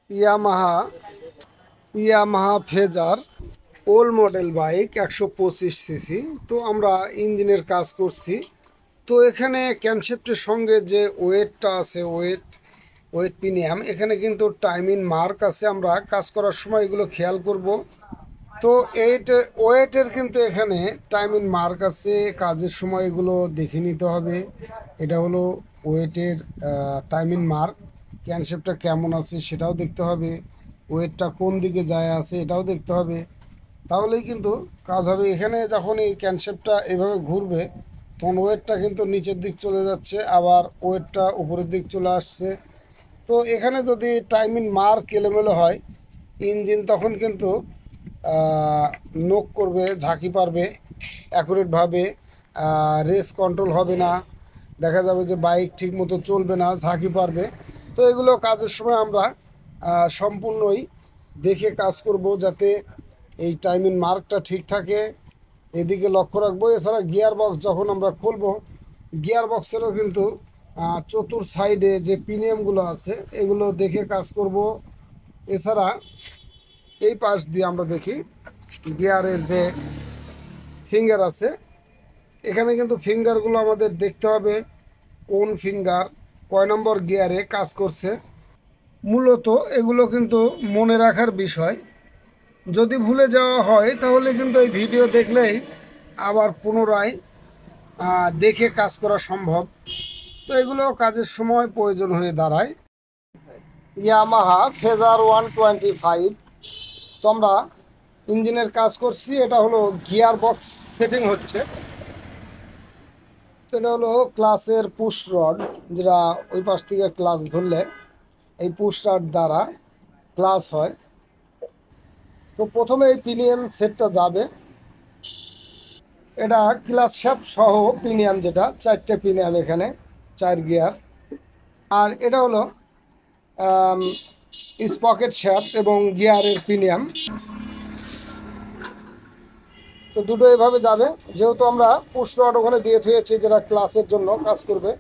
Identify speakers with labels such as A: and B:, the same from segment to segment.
A: Yamaha Yamaha Fazer old model bike 125 CC. তো আমরা ইঞ্জিনের কাজ করছি। তো এখানে ক্যানসেপ্টের সঙ্গে যে ওয়েটটা আছে, ওয়েট প্রিমিয়াম, এখানে কিন্তু টাইমিং মার্ক আছে। আমরা কাজ করার সময় এগুলো খেয়াল করব। তো ওয়েটের কিন্তু এখানে টাইমিং মার্ক আছে, কাজের সময় এগুলো দেখে নিতে হবে। এটা হলো ওয়েটের টাইমিং মার্ক। ক্যানসেপ্টটা কেমন আছে সেটাও দেখতে হবে, ওয়েটটা কোন দিকে যায় আছে এটাও দেখতে হবে, তাহলেই কিন্তু কাজ হবে। এখানে যখন এই ক্যানসেপ্টটা এভাবে ঘুরবে তখন ওয়েটটা কিন্তু নিচের দিক চলে যাচ্ছে, আবার ওয়েটটা উপরের দিক চলে আসছে। তো এখানে যদি টাইমিং মার্ক এলোমেলো হয়, ইঞ্জিন তখন কিন্তু নোক করবে, ঝাঁকি পারবে অ্যাকুরেটভাবে, রেস কন্ট্রোল হবে না, দেখা যাবে যে বাইক ঠিক মতো চলবে না, ঝাঁকি পারবে। তো এগুলো কাজের সময় আমরা সম্পূর্ণই দেখে কাজ করব, যাতে এই টাইমিং মার্কটা ঠিক থাকে, এদিকে লক্ষ্য রাখবো। এছাড়া গিয়ার বক্স যখন আমরা খুলবো, গিয়ার বক্সেরও কিন্তু চতুর সাইডে যে প্রিমিয়ামগুলো আছে এগুলো দেখে কাজ করব। এছাড়া এই পাশ দিয়ে আমরা দেখি গিয়ারের যে ফিঙ্গার আছে, এখানে কিন্তু ফিঙ্গারগুলো আমাদের দেখতে হবে, কোন ফিঙ্গার কয় নম্বর গিয়ারে কাজ করছে। মূলত এগুলো কিন্তু মনে রাখার বিষয়। যদি ভুলে যাওয়া হয় তাহলে কিন্তু এই ভিডিও দেখলেই আবার পুনরায় দেখে কাজ করা সম্ভব। তো এগুলো কাজের সময় প্রয়োজন হয়ে দাঁড়ায়। Yamaha Fazer 125। তো আমরা ইঞ্জিনের কাজ করছি। এটা হলো গিয়ার বক্স সেটিং হচ্ছে। এটা হলো ক্লাসের পুশ রড, যেটা ওই পাশ থেকে ক্লাস ধরলে এই পুশ রড দ্বারা ক্লাস হয়। তো প্রথমে এই পিনিয়ন সেটটা যাবে, এটা ক্লাস শ্যাফট সহ পিনিয়ন, যেটা 4টে পিনিয়ন এখানে, 4 গিয়ার। আর এটা হলো স্পকেট শ্যাফট এবং গিয়ারের পিনিয়ন। তো দুটো এভাবে যাবে, যেহেতু আমরা পুশ রড ওখানে দিয়ে থুয়েছি যেটা ক্লাসের জন্য কাজ করবে।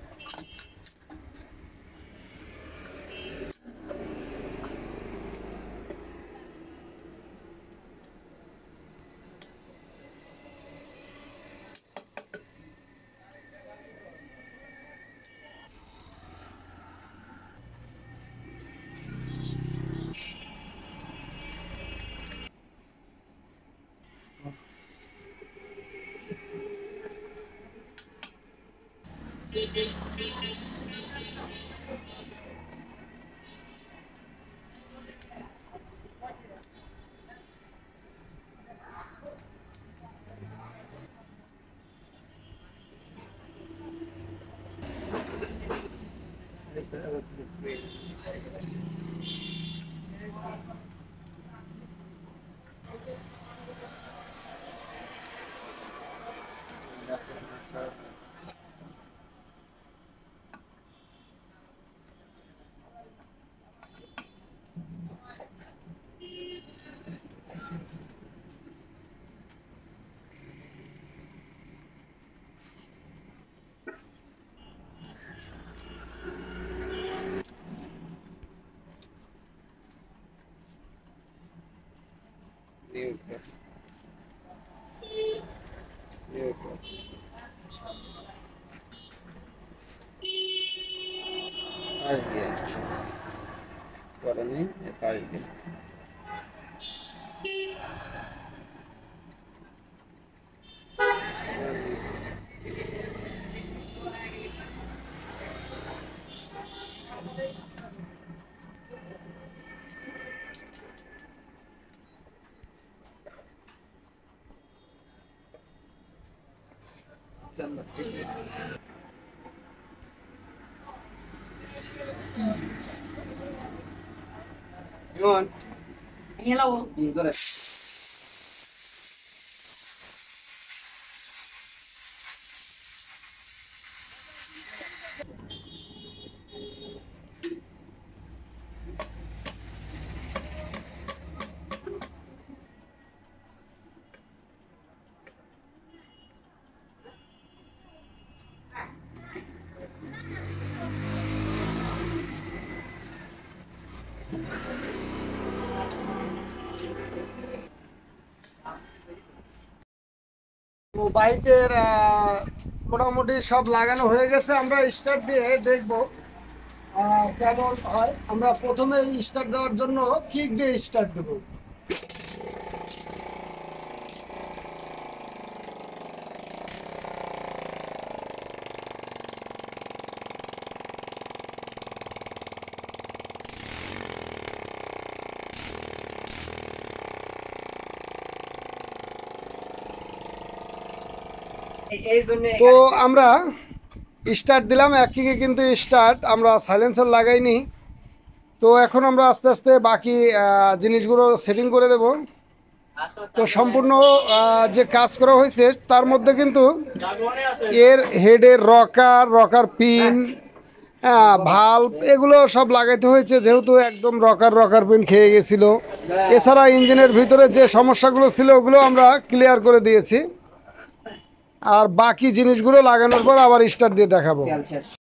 A: তো বাইকের মোটামুটি সব লাগানো হয়ে গেছে। আমরা স্টার্ট দিয়ে দেখব কেমন হয়। আমরা প্রথমে স্টার্ট দেওয়ার জন্য কিক দিয়ে স্টার্ট দেবো। তো আমরা স্টার্ট দিলাম এক কিকে, কিন্তু স্টার্ট আমরা সাইলেন্সার লাগাইনি। তো এখন আমরা আস্তে আস্তে বাকি জিনিসগুলো সেটিং করে দেব। তো সম্পূর্ণ যে কাজ করা হয়েছে তার মধ্যে কিন্তু এর হেডের রকার পিন, ভাল্ব এগুলো সব লাগাইতে হয়েছে, যেহেতু একদম রকার পিন খেয়ে গেছিল। এছাড়া ইঞ্জিনের ভিতরে যে সমস্যাগুলো ছিল ওগুলো আমরা ক্লিয়ার করে দিয়েছি। আর বাকি জিনিসগুলো লাগানোর পর আবার স্টার্ট দিয়ে দেখাবো।